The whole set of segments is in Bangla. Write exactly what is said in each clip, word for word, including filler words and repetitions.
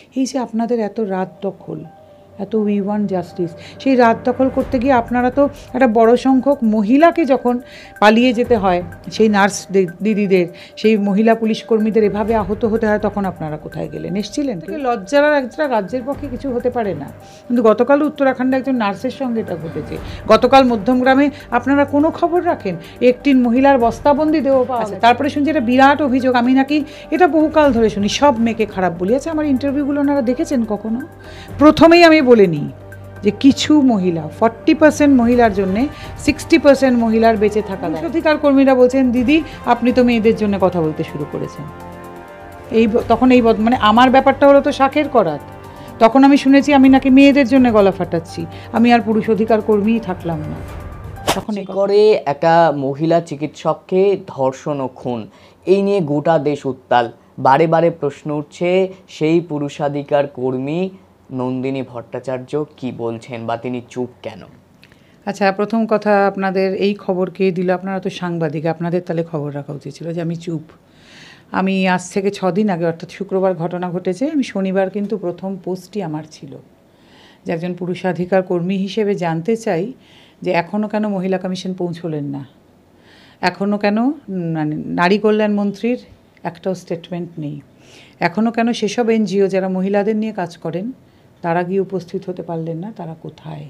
এই যে আপনাদের এত রাত দখল, এত উই ওয়ান্ট জাস্টিস, সেই রাত দখল করতে গিয়ে আপনারা তো একটা বড় সংখ্যক মহিলাকে যখন পালিয়ে যেতে হয়, সেই নার্স দিদিদের, সেই মহিলা পুলিশ কর্মীদের এভাবে আহত হতে হয়, তখন আপনারা কোথায় গেলেন? এসছিলেন? লজ্জার একটা রাজ্যের পক্ষে কিছু হতে পারে না, কিন্তু গতকাল উত্তরাখণ্ডে একজন নার্সের সঙ্গে এটা ঘটেছে। গতকাল মধ্যমগ্রামে আপনারা কোনো খবর রাখেন? একটি মহিলার বস্তাবন্দি দেওয়া পাওয়া যায়। তারপরে শুনছি এটা বিরাট অভিযোগ, আমি নাকি এটা বহুকাল ধরে শুনি, সব মেয়েকে খারাপ বলি। আচ্ছা, আমার ইন্টারভিউগুলো ওনারা দেখেছেন কখনো? প্রথমেই আমি বলে নিই যে কিছু মহিলা, ফর্টি পার্সেন্ট মহিলার জন্যে সিক্সটি পার্সেন্ট মহিলার বেঁচে থাকা দায়। অধিকার কর্মীরা বলছেন, দিদি আপনি তো মেয়েদের জন্য কথা বলতে শুরু করেছেন। এই তখন এই মানে আমার ব্যাপারটা হলো তো শাকের করাত। তখন আমি শুনেছি আমি নাকি মেয়েদের জন্য গলা ফাটাচ্ছি, আমি আর পুরুষ অধিকার কর্মীই থাকলাম না। তখন করে একটা মহিলা চিকিৎসককে ধর্ষণ ও খুন, এই নিয়ে গোটা দেশ উত্তাল। বারে বারে প্রশ্ন উঠছে, সেই পুরুষাধিকার কর্মী নন্দিনী ভট্টাচার্য কি বলছেন, বা তিনি চুপ কেন? আচ্ছা, প্রথম কথা, আপনাদের এই খবর কে দিল? আপনারা তো সাংবাদিক, আপনাদের তাহলে খবর রাখা উচিত ছিল যে আমি চুপ। আমি আজ থেকে ছদিন আগে, অর্থাৎ শুক্রবার ঘটনা ঘটেছে, আমি শনিবার কিন্তু প্রথম পোস্টই আমার ছিল যে একজন পুরুষাধিকার কর্মী হিসেবে জানতে চাই যে এখনও কেন মহিলা কমিশন পৌঁছলেন না, এখনও কেন মানে নারী কল্যাণ মন্ত্রীর একটাও স্টেটমেন্ট নেই, এখনও কেন সেসব এনজিও যারা মহিলাদের নিয়ে কাজ করেন তারা গিয়ে উপস্থিত হতে পারলেন না, তারা কোথায়?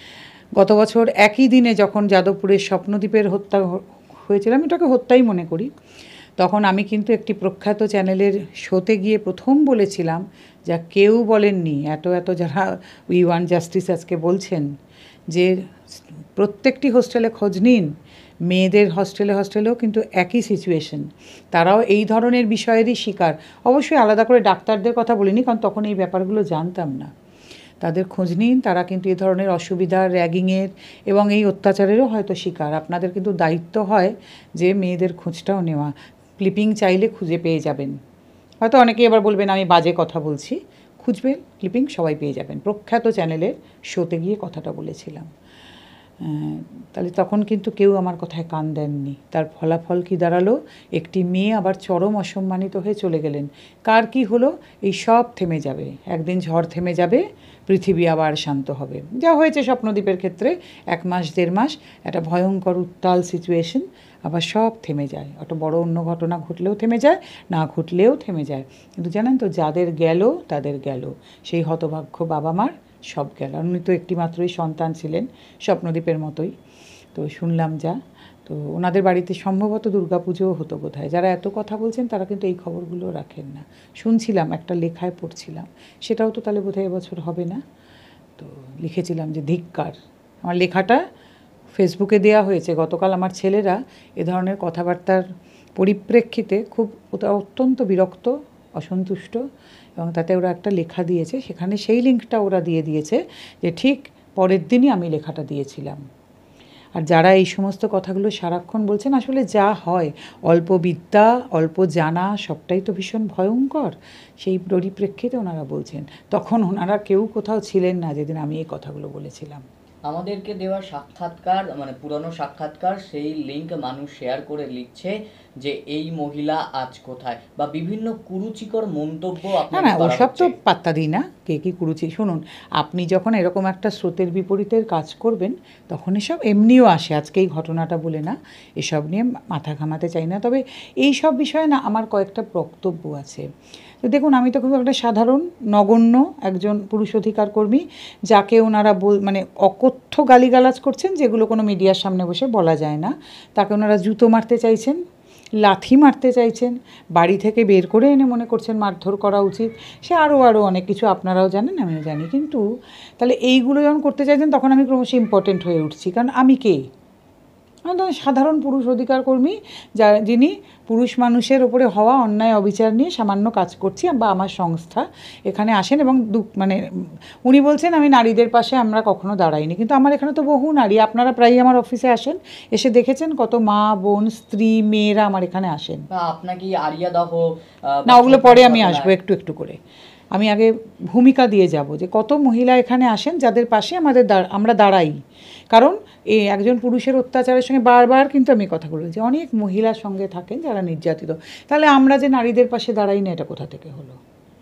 গত বছর একই দিনে যখন যাদবপুরের স্বপ্নদ্বীপের হত্যা হয়েছিল, আমি এটাকে হত্যাই মনে করি, তখন আমি কিন্তু একটি প্রখ্যাত চ্যানেলের শোতে গিয়ে প্রথম বলেছিলাম, যা কেউ বলেননি, এত এত যারা উই ওয়ান্ট জাস্টিস আজকে বলছেন, যে প্রত্যেকটি হোস্টেলে খোঁজ নিন, মেয়েদের হস্টেলে হস্টেলেও কিন্তু একই সিচুয়েশন, তারাও এই ধরনের বিষয়েরই শিকার। অবশ্যই আলাদা করে ডাক্তারদের কথা বলিনি, কারণ তখন এই ব্যাপারগুলো জানতাম না। তাদের খোঁজ নিন, তারা কিন্তু এই ধরনের অসুবিধা, র্যাগিংয়ের এবং এই অত্যাচারেরও হয়তো শিকার। আপনাদের কিন্তু দায়িত্ব হয় যে মেয়েদের খোঁজটাও নেওয়া। ক্লিপিং চাইলে খুঁজে পেয়ে যাবেন। হয়তো অনেকেই এবার বলবেন আমি বাজে কথা বলছি, খুঁজবেন, ক্লিপিং সবাই পেয়ে যাবেন। প্রখ্যাত চ্যানেলের শোতে গিয়ে কথাটা বলেছিলাম। তাহলে তখন কিন্তু কেউ আমার কথায় কান দেননি। তার ফলাফল কি দাঁড়ালো? একটি মেয়ে আবার চরম অসম্মানিত হয়ে চলে গেলেন। কার কি হলো? এই সব থেমে যাবে, একদিন ঝড় থেমে যাবে, পৃথিবী আবার শান্ত হবে। যা হয়েছে স্বপ্নদ্বীপের ক্ষেত্রে, এক মাস দেড় মাস একটা ভয়ঙ্কর উত্তাল সিচুয়েশন, আবার সব থেমে যায়। একটা বড় অন্য ঘটনা ঘটলেও থেমে যায়, না ঘটলেও থেমে যায়। কিন্তু জানেন তো, যাদের গেল তাদের গেল, সেই হতভাগ্য বাবা মার সব গেল। উনি তো একটি মাত্রই সন্তান ছিলেন, স্বপ্নদ্বীপের মতোই। তো শুনলাম যা, তো ওনাদের বাড়িতে সম্ভবত দুর্গাপুজোও হতো বোধহয়। যারা এত কথা বলছেন তারা কিন্তু এই খবরগুলো রাখেন না। শুনছিলাম, একটা লেখায় পড়ছিলাম, সেটাও তো তাহলে বোধহয় এবছর হবে না। তো লিখেছিলাম যে ধিক্কার। আমার লেখাটা ফেসবুকে দেওয়া হয়েছে। গতকাল আমার ছেলেরা এ ধরনের কথাবার্তার পরিপ্রেক্ষিতে খুব অত্যন্ত বিরক্ত, অসন্তুষ্ট, এবং তাতে ওরা একটা লেখা দিয়েছে, সেখানে সেই লিঙ্কটা ওরা দিয়ে দিয়েছে যে ঠিক পরের দিনই আমি লেখাটা দিয়েছিলাম। আর যারা এই সমস্ত কথাগুলো সারাক্ষণ বলছেন, আসলে যা হয়, অল্প বিদ্যা, অল্প জানা, সবটাই তো ভীষণ ভয়ঙ্কর। সেই পরিপ্রেক্ষিতে ওনারা বলছেন। তখন ওনারা কেউ কোথাও ছিলেন না যেদিন আমি এই কথাগুলো বলেছিলাম। আমাদেরকে দেওয়া সাক্ষাৎকার, মানে পুরনো সাক্ষাৎকার, সেই লিঙ্ক মানুষ শেয়ার করে লিখছে যে এই মহিলা আজ কোথায়, বা বিভিন্ন কুরুচিকর মন্তব্য। না না, ওসব তো পাত্তা দিই না, কে কী কুরুচি। শুনুন, আপনি যখন এরকম একটা স্রোতের বিপরীতের কাজ করবেন, তখন এসব এমনিও আসে। আজকে এই ঘটনাটা বলে না, এসব নিয়ে মাথা ঘামাতে চাই না। তবে এই সব বিষয়ে না আমার কয়েকটা বক্তব্য আছে। তো দেখুন, আমি তো খুব একটা সাধারণ নগণ্য একজন পুরুষ অধিকার কর্মী, যাকে ওনারা বল মানে অকথ্য গালিগালাজ করছেন, যেগুলো কোনো মিডিয়ার সামনে বসে বলা যায় না। তাকে ওনারা জুতো মারতে চাইছেন, লাথি মারতে চাইছেন, বাড়ি থেকে বের করে এনে মনে করছেন মারধর করা উচিত, সে আরও আরও অনেক কিছু আপনারাও জানেন, আমিও জানি। কিন্তু তাহলে এইগুলো যখন করতে চাইছেন, তখন আমি ক্রমশ ইম্পর্টেন্ট হয়ে উঠছি। কারণ আমি কে? আমি সাধারণ পুরুষ অধিকার কর্মী, যা যিনি পুরুষ মানুষের ওপরে হওয়া অন্যায় অবিচার নিয়ে সামান্য কাজ করছি, বা আমার সংস্থা এখানে আসেন এবং মানে উনি বলছেন আমি নারীদের পাশে আমরা কখনো দাঁড়াইনি, কিন্তু আমার এখানে তো বহু নারী, আপনারা প্রায়ই আমার অফিসে আসেন, এসে দেখেছেন কত মা, বোন, স্ত্রী, মেয়েরা আমার এখানে আসেন। আপনাকে আরিয়া দাহ না, ওগুলো পরে আমি আসবো একটু একটু করে। আমি আগে ভূমিকা দিয়ে যাব যে কত মহিলা এখানে আসেন যাদের পাশে আমাদের আমরা দাঁড়াই। কারণ এই একজন পুরুষের অত্যাচারের সঙ্গে বারবার কিন্তু আমি কথা বলেছি, অনেক মহিলার সঙ্গে থাকেন যারা নির্যাতিত। তাহলে আমরা যে নারীদের পাশে দাঁড়াই না, এটা কোথা থেকে হলো?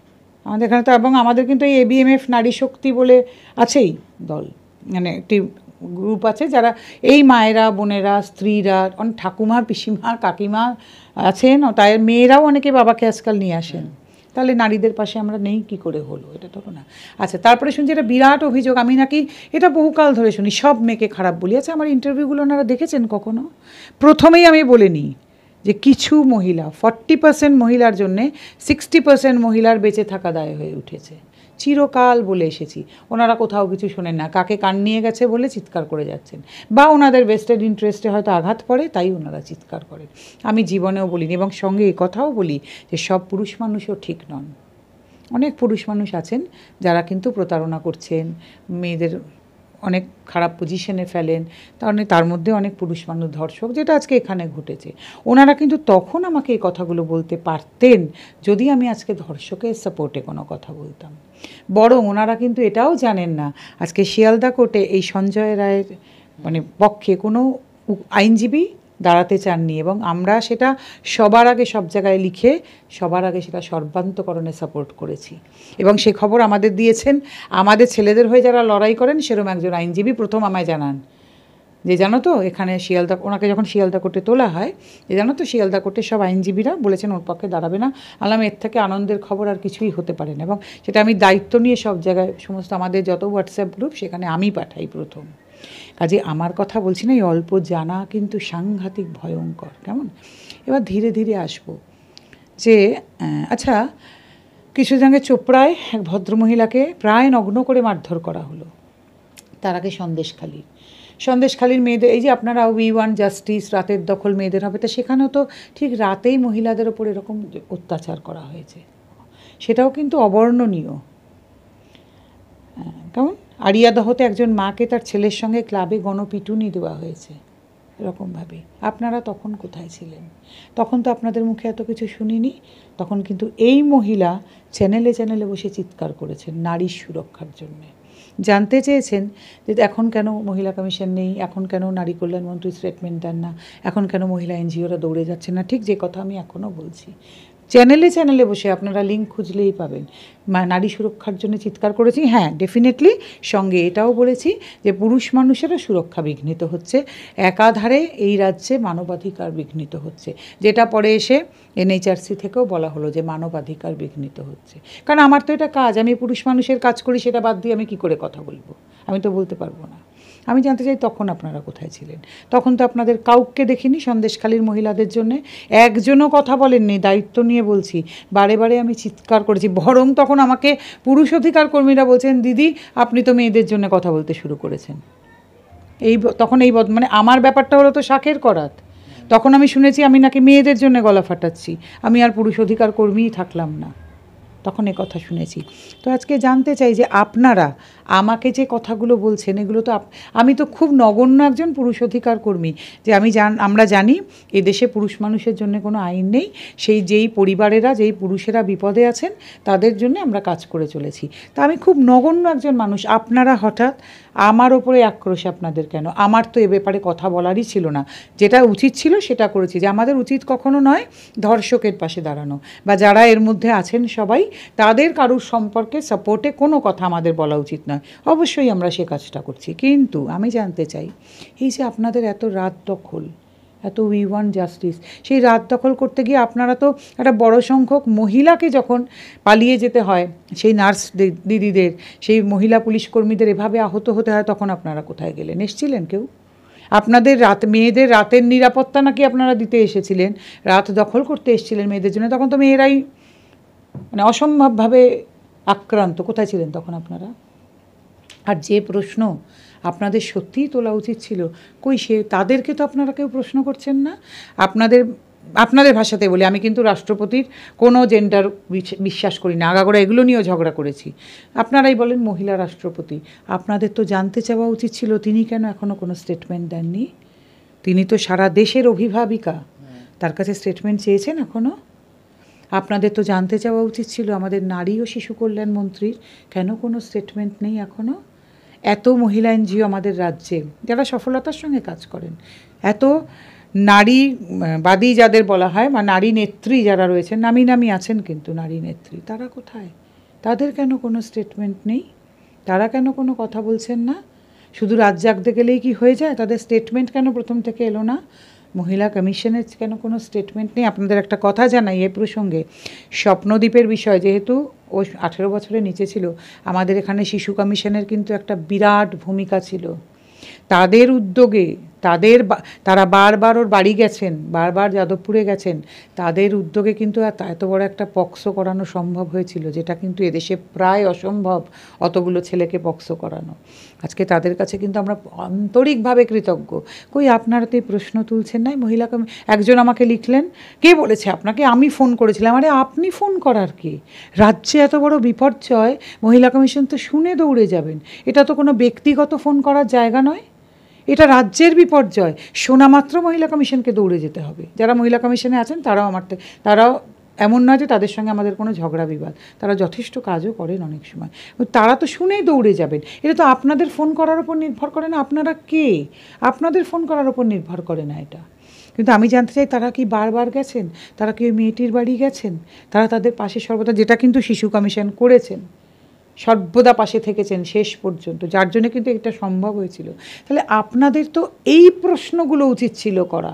আমাদের এখানে তো, এবং আমাদের কিন্তু এই এবিএমএফ নারী শক্তি বলে আছেই দল, মানে একটি গ্রুপ আছে যারা এই মায়েরা, বোনেরা, স্ত্রীরা, অনেক ঠাকুমা, পিসিমা, কাকিমা আছেন, তাই মেয়েরাও অনেকে বাবাকে আজকাল নিয়ে আসেন। তাহলে নারীদের পাশে আমরা নেই কি করে হলো, এটা তো না। আচ্ছা, তারপরে শুনছি এটা বিরাট অভিযোগ, আমি নাকি, এটা বহুকাল ধরে শুনি, সব মেয়েকে খারাপ বলি। আচ্ছা, আমার ইন্টারভিউগুলো ওনারা দেখেছেন কখনো? প্রথমেই আমি বলে নিই যে কিছু মহিলা, ফর্টি পার্সেন্ট মহিলার জন্যে সিক্সটি পার্সেন্ট মহিলার বেঁচে থাকা দায় হয়ে উঠেছে, চিরকাল বলে এসেছি। ওনারা কোথাও কিছু শোনেন না, কাকে কান নিয়ে গেছে বলে চিৎকার করে যাচ্ছেন, বা ওনাদের বেস্টেড ইন্টারেস্টে হয়তো আঘাত পড়ে তাই ওনারা চিৎকার করেন। আমি জীবনেও বলিনি, এবং সঙ্গে এই কথাও বলি যে সব পুরুষ মানুষও ঠিক নন। অনেক পুরুষ মানুষ আছেন যারা কিন্তু প্রতারণা করছেন, মেয়েদের অনেক খারাপ পজিশনে ফেলেন, তাহলে তার মধ্যে অনেক পুরুষ মানুষ ধর্ষক, যেটা আজকে এখানে ঘটেছে। ওনারা কিন্তু তখন আমাকে এই কথাগুলো বলতে পারতেন যদি আমি আজকে ধর্ষকের সাপোর্টে কোনো কথা বলতাম। বরং ওনারা কিন্তু এটাও জানেন না আজকে শিয়ালদা কোর্টে এই সঞ্জয় রায়ের মানে পক্ষে কোনো আইনজীবী দাঁড়াতে চাননি, এবং আমরা সেটা সবার আগে সব জায়গায় লিখে সবার আগে সেটা সর্বান্তকরণে সাপোর্ট করেছি। এবং সে খবর আমাদের দিয়েছেন আমাদের ছেলেদের হয়ে যারা লড়াই করেন সেরকম একজন আইনজীবী প্রথম আমায় জানান যে জানো তো এখানে শিয়ালদা, ওনাকে যখন শিয়ালদা কোর্টে তোলা হয়, যে জানো তো শিয়ালদা কোর্টের সব আইনজীবীরা বলেছেন ওর পক্ষে দাঁড়াবে না। আলাম, এর থেকে আনন্দের খবর আর কিছুই হতে পারে না। এবং সেটা আমি দায়িত্ব নিয়ে সব জায়গায়, সমস্ত আমাদের যত হোয়াটসঅ্যাপ গ্রুপ সেখানে আমি পাঠাই প্রথম। কাজে আমার কথা বলছি না, এই অল্প জানা কিন্তু সাংঘাতিক ভয়ঙ্কর, কেমন? এবার ধীরে ধীরে আসবো যে আচ্ছা, কিছুদিন আগে চোপড়ায় এক ভদ্রমহিলাকে প্রায় নগ্ন করে মারধর করা হলো, তার আগে সন্দেশখালির সন্দেশখালির মেয়েদের, এই যে আপনারা উই ওয়ান জাস্টিস, রাতের দখল মেয়েদের হবে, তা সেখানেও তো ঠিক রাতেই মহিলাদের ওপর এরকম অত্যাচার করা হয়েছে, সেটাও কিন্তু অবর্ণনীয়। কেমন? আড়িয়াদহতে একজন মাকে তার ছেলের সঙ্গে ক্লাবে গণপিটুনি দেওয়া হয়েছে এরকমভাবে। আপনারা তখন কোথায় ছিলেন? তখন তো আপনাদের মুখে এত কিছু শুনিনি। তখন কিন্তু এই মহিলা চ্যানেলে চ্যানেলে বসে চিৎকার করেছেন নারীর সুরক্ষার জন্যে, জানতে চেয়েছেন যে এখন কেন মহিলা কমিশন নেই, এখন কেন নারী কল্যাণমন্ত্রী স্টেটমেন্ট দেন না, এখন কেন মহিলা এনজিওরা দৌড়ে যাচ্ছে না, ঠিক যে কথা আমি এখনও বলছি। চ্যানেলে চ্যানেলে বসে আপনারা লিঙ্ক খুঁজলেই পাবেন, নারী সুরক্ষার জন্য চিৎকার করেছি। হ্যাঁ, ডেফিনেটলি সঙ্গে এটাও বলেছি যে পুরুষ মানুষেরও সুরক্ষা বিঘ্নিত হচ্ছে, একাধারে এই রাজ্যে মানবাধিকার বিঘ্নিত হচ্ছে, যেটা পরে এসে এনএইচআরসি থেকেও বলা হলো যে মানবাধিকার বিঘ্নিত হচ্ছে। কারণ আমার তো এটা কাজ, আমি পুরুষ মানুষের কাজ করি, সেটা বাদ দিয়ে আমি কী করে কথা বলবো? আমি তো বলতে পারবো না। আমি জানতে চাই তখন আপনারা কোথায় ছিলেন? তখন তো আপনাদের কাউকে দেখিনি সন্দেশখালীর মহিলাদের জন্যে, একজনও কথা বলেননি। দায়িত্ব নিয়ে বলছি, বারে বারে আমি চিৎকার করেছি। বরং তখন আমাকে পুরুষ অধিকার কর্মীরা বলছেন, দিদি আপনি তো মেয়েদের জন্য কথা বলতে শুরু করেছেন। এই তখন এই বদ মানে আমার ব্যাপারটা হলো তো শাকের করাত। তখন আমি শুনেছি আমি নাকি মেয়েদের জন্য গলা ফাটাচ্ছি, আমি আর পুরুষ অধিকার কর্মীই থাকলাম না। তখন এ কথা শুনেছি। তো আজকে জানতে চাই যে আপনারা আমাকে যে কথাগুলো বলছেন এগুলো তো আমি তো খুব নগণ্য একজন পুরুষ অধিকার কর্মী, যে আমি জান আমরা জানি এদেশে পুরুষ মানুষের জন্য কোনো আইন নেই, সেই যেই পরিবারেরা, যেই পুরুষেরা বিপদে আছেন তাদের জন্য আমরা কাজ করে চলেছি। তা আমি খুব নগণ্য একজন মানুষ, আপনারা হঠাৎ আমার ওপরে আক্রোশ আপনাদের কেন? আমার তো এ ব্যাপারে কথা বলারই ছিল না, যেটা উচিত ছিল সেটা করেছি। যে আমাদের উচিত কখনো নয় ধর্ষকের পাশে দাঁড়ানো, বা যারা এর মধ্যে আছেন সবাই তাদের কারুর সম্পর্কে সাপোর্টে কোনো কথা আমাদের বলা উচিত নয়। অবশ্যই আমরা সে কাজটা করছি, কিন্তু আমি জানতে চাই এই যে আপনাদের এত রাত দখল, এত উই ওয়ান জাস্টিস, সেই রাত দখল করতে গিয়ে আপনারা তো একটা বড় সংখ্যক মহিলাকে যখন পালিয়ে যেতে হয়, সেই নার্স দিদিদের, সেই মহিলা পুলিশ কর্মীদের এভাবে আহত হতে হয়, তখন আপনারা কোথায় গেলেন? এসেছিলেন কেউ? আপনাদের রাত মেয়েদের রাতের নিরাপত্তা নাকি আপনারা দিতে এসেছিলেন, রাত দখল করতে এসেছিলেন মেয়েদের জন্য, তখন তো মেয়েরাই মানে অসম্ভবভাবে আক্রান্ত। কোথায় ছিলেন তখন আপনারা? আর যে প্রশ্ন আপনাদের সত্যিই তোলা উচিত ছিল, কই সে তাদেরকে তো আপনারা কেউ প্রশ্ন করছেন না। আপনাদের আপনাদের ভাষাতে বলি, আমি কিন্তু রাষ্ট্রপতির কোনো জেন্ডার বিশ্বাস করি না, আগাগোড়া এগুলো নিয়েও ঝগড়া করেছি। আপনারাই বলেন মহিলা রাষ্ট্রপতি, আপনাদের তো জানতে চাওয়া উচিত ছিল তিনি কেন এখনও কোনো স্টেটমেন্ট দেননি। তিনি তো সারা দেশের অভিভাবিকা, তার কাছে স্টেটমেন্ট চেয়েছেন এখনও? আপনাদের তো জানতে চাওয়া উচিত ছিল আমাদের নারী ও শিশু কল্যাণ মন্ত্রীর কেন কোনো স্টেটমেন্ট নেই এখনও। এত মহিলা এনজিও আমাদের রাজ্যে যারা সফলতার সঙ্গে কাজ করেন, এত নারীবাদী যাদের বলা হয় বা নারী নেত্রী যারা রয়েছেন, নামি নামি আছেন কিন্তু নারী নেত্রী, তারা কোথায়? তাদের কেন কোনো স্টেটমেন্ট নেই? তারা কেন কোনো কথা বলছেন না? শুধু রাত জাগতে গেলেই কি হয়ে যায়? তাদের স্টেটমেন্ট কেন প্রথম থেকে এলো না? মহিলা কমিশনের কেন কোনো স্টেটমেন্ট নেই? আপনাদের একটা কথা জানাই এ প্রসঙ্গে, স্বপ্নদ্বীপের বিষয় যেহেতু ও আঠেরো বছরের নিচে ছিল, আমাদের এখানে শিশু কমিশনের কিন্তু একটা বিরাট ভূমিকা ছিল। তাদের উদ্যোগে, তাদের তারা বারবার ওর বাড়ি গেছেন, বারবার যাদবপুরে গেছেন, তাদের উদ্যোগে কিন্তু এত বড় একটা পক্সো করানো সম্ভব হয়েছিল, যেটা কিন্তু এদেশে প্রায় অসম্ভব অতগুলো ছেলেকে পক্সো করানো। আজকে তাদের কাছে কিন্তু আমরা আন্তরিকভাবে কৃতজ্ঞ। কই আপনারা তো এই প্রশ্ন তুলছেন না? মহিলা কমি একজন আমাকে লিখলেন, কে বলেছে আপনাকে? আমি ফোন করেছিলাম। আরে আপনি ফোন করার কি? রাজ্যে এত বড় বিপর্যয়, মহিলা কমিশন তো শুনে দৌড়ে যাবেন। এটা তো কোনো ব্যক্তিগত ফোন করার জায়গা নয়, এটা রাজ্যের বিপর্যয়। শোনা মাত্র মহিলা কমিশনকে দৌড়ে যেতে হবে। যারা মহিলা কমিশনে আছেন তারাও আমার তারাও এমন নয় যে তাদের সঙ্গে আমাদের কোনো ঝগড়া বিবাদ, তারা যথেষ্ট কাজও করেন অনেক সময়। তারা তো শুনেই দৌড়ে যাবেন। এটা তো আপনাদের ফোন করার ওপর নির্ভর করে না। আপনারা কে? আপনাদের ফোন করার ওপর নির্ভর করে না এটা। কিন্তু আমি জানতে চাই, তারা কি বারবার গেছেন? তারা কি ওই মেয়েটির বাড়ি গেছেন? তারা তাদের পাশে সর্বদা, যেটা কিন্তু শিশু কমিশন করেছেন, সর্বদা পাশে থেকেছেন শেষ পর্যন্ত, যার জন্য কিন্তু এটা সম্ভব হয়েছিল। তাহলে আপনাদের তো এই প্রশ্নগুলো উচিত ছিল করা।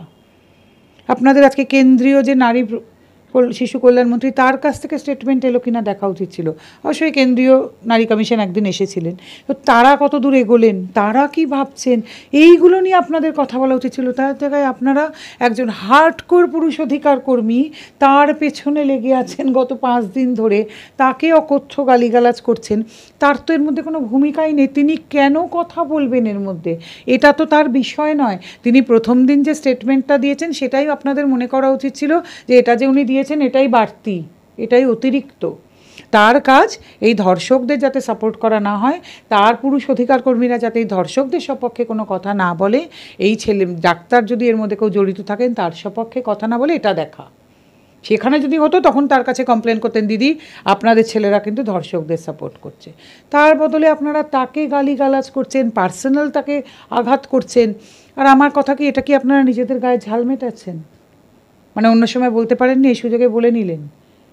আপনাদের আজকে কেন্দ্রীয় যে নারী শিশু কল্যাণমন্ত্রী, তার কাছ থেকে স্টেটমেন্ট এলো কিনা দেখা উচিত ছিল। অবশ্যই কেন্দ্রীয় নারী কমিশন একদিন এসেছিলেন, তো তারা কত দূর এগোলেন, তারা কি ভাবছেন, এইগুলো নিয়ে আপনাদের কথা বলা উচিত ছিল। তার জায়গায় আপনারা একজন হার্ডকোর পুরুষ অধিকার কর্মী, তার পেছনে লেগে আছেন গত পাঁচ দিন ধরে, তাকে অকথ্য গালিগালাজ করছেন। তার তো এর মধ্যে কোনো ভূমিকাই নেই। তিনি কেন কথা বলবেন এর মধ্যে? এটা তো তার বিষয় নয়। তিনি প্রথম দিন যে স্টেটমেন্টটা দিয়েছেন সেটাই আপনাদের মনে করা উচিত ছিল যে এটা যে উনি দিয়েছেন এটাই বাড়তি, এটাই অতিরিক্ত। তার কাজ এই ধর্ষকদের যাতে সাপোর্ট করা না হয়, তার পুরুষ অধিকার কর্মীরা যাতে এই ধর্ষকদের সপক্ষে কোনো কথা না বলে, এই ছেলে ডাক্তার যদি এর মধ্যে কেউ জড়িত থাকেন তার সপক্ষে কথা না বলে, এটা দেখা। সেখানে যদি হতো তখন তার কাছে কমপ্লেন করতেন, দিদি আপনাদের ছেলেরা কিন্তু ধর্ষকদের সাপোর্ট করছে। তার বদলে আপনারা তাকে গালিগালাজ করছেন, পার্সোনাল তাকে আঘাত করছেন। আর আমার কথা কি, এটা কি আপনারা নিজেদের গায়ে ঝাল মেটাচ্ছেন? মানে অন্য সময় বলতে পারেননি, এই সুযোগে বলে নিলেন।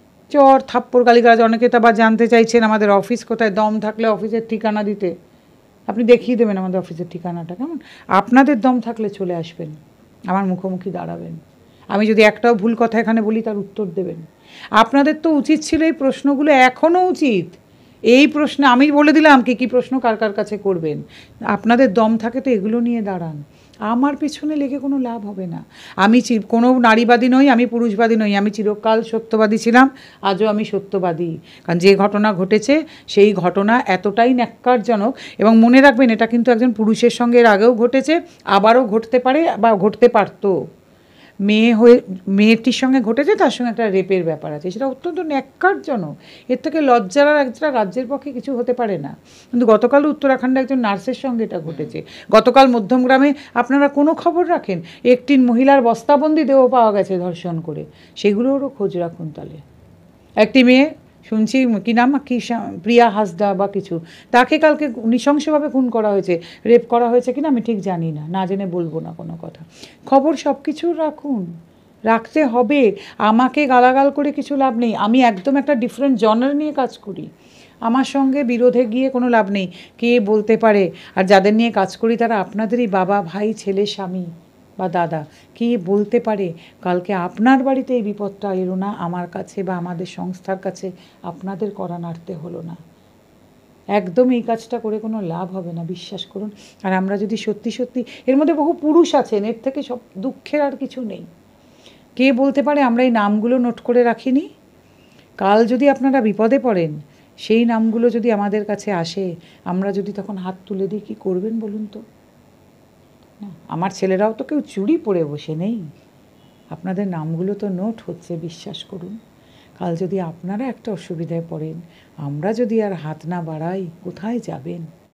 চর থাপ্পড় গালিগালাজ। অনেকে তো আবার জানতে চাইছেন আমাদের অফিস কোথায়, দম থাকলে অফিসের ঠিকানা দিতে। আপনি দেখিয়ে দেবেন আমাদের অফিসের ঠিকানাটা, কেমন? আপনাদের দম থাকলে চলে আসবেন, আমার মুখোমুখি দাঁড়াবেন। আমি যদি একটাও ভুল কথা এখানে বলি তার উত্তর দেবেন। আপনাদের তো উচিত ছিল এই প্রশ্নগুলো, এখনও উচিত। এই প্রশ্ন আমি বলে দিলাম কী কী প্রশ্ন কার কার কাছে করবেন। আপনাদের দম থাকে তো এগুলো নিয়ে দাঁড়ান। আমার পেছনে লেগে কোনো লাভ হবে না। আমি কোনো নারীবাদী নই, আমি পুরুষবাদী নই। আমি চিরকাল সত্যবাদী ছিলাম, আজও আমি সত্যবাদী। কারণ যে ঘটনা ঘটেছে সেই ঘটনা এতটাই ন্যাক্কারজনক। এবং মনে রাখবেন, এটা কিন্তু একজন পুরুষের সঙ্গে এর আগেও ঘটেছে, আবারও ঘটতে পারে বা ঘটতে পারতো। মেয়ে হয়ে মেয়েটির সঙ্গে ঘটেছে, তার সঙ্গে একটা রেপের ব্যাপার আছে, সেটা অত্যন্ত ন্যাক্কারজনক। এর থেকে লজ্জার আর একটা রাজ্যের পক্ষে কিছু হতে পারে না। কিন্তু গতকাল উত্তরাখণ্ডে একজন নার্সের সঙ্গে এটা ঘটেছে। গতকাল মধ্যমগ্রামে আপনারা কোনো খবর রাখেন? একটি মহিলার বস্তাবন্দি দেহ পাওয়া গেছে ধর্ষণ করে, সেগুলোরও খোঁজ রাখুন। তাহলে একটি মেয়ে শুনছি, কী নাম, কী প্রিয়া হাসদা বা কিছু, তাকে কালকে নৃশংসভাবে খুন করা হয়েছে, রেপ করা হয়েছে কিনা আমি ঠিক জানি না, না জেনে বলবো না কোনো কথা। খবর সব কিছু রাখুন, রাখতে হবে। আমাকে গালাগাল করে কিছু লাভ নেই। আমি একদম একটা ডিফারেন্ট জনার নিয়ে কাজ করি, আমার সঙ্গে বিরোধে গিয়ে কোনো লাভ নেই। কে বলতে পারে? আর যাদের নিয়ে কাজ করি তারা আপনাদেরই বাবা, ভাই, ছেলে, স্বামী বা দাদা। কে বলতে পারে কালকে আপনার বাড়িতে এই বিপদটা এলো না, আমার কাছে বা আমাদের সংস্থার কাছে আপনাদের করা নাড়তে হলো না? একদম এই কাজটা করে কোনো লাভ হবে না, বিশ্বাস করুন। আর আমরা যদি সত্যি সত্যি, এর মধ্যে বহু পুরুষ আছেন, এর থেকে সব দুঃখের আর কিছু নেই। কে বলতে পারে আমরা এই নামগুলো নোট করে রাখিনি? কাল যদি আপনারা বিপদে পড়েন, সেই নামগুলো যদি আমাদের কাছে আসে, আমরা যদি তখন হাত তুলে দিই, কী করবেন বলুন তো? না, আমার ছেলেরাও তো কেউ চুরি পরে বসে নেই। আপনাদের নামগুলো তো নোট হচ্ছে, বিশ্বাস করুন। কাল যদি আপনারা একটা অসুবিধায় পড়েন, আমরা যদি আর হাত না বাড়াই, কোথায় যাবেন?